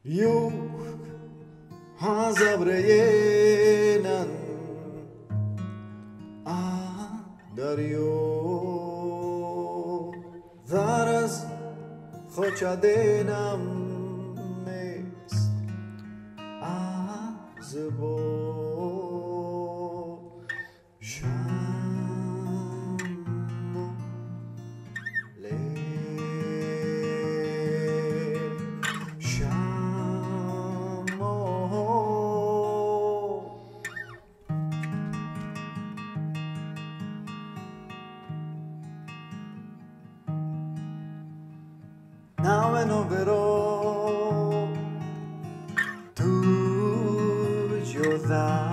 Io azabreyenan dario zaraz خوچدنم نیست از باشم لیل شما Now verrò tu Giordano